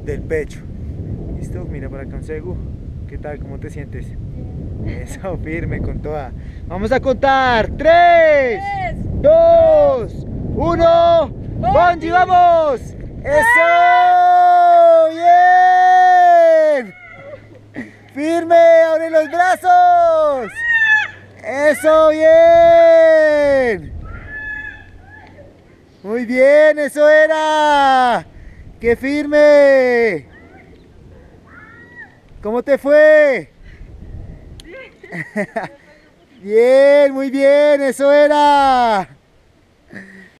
del pecho. ¿Listo? Mira para acá un segu. ¿Qué tal? ¿Cómo te sientes? Eso, firme con toda. Vamos a contar. 3, 2, 1. ¡Bonji, vamos! ¡Eso! ¡Bien! ¡Firme! ¡Abre los brazos! ¡Eso! ¡Bien! Muy bien, eso era. ¡Qué firme! ¿Cómo te fue? Bien, muy bien, eso era.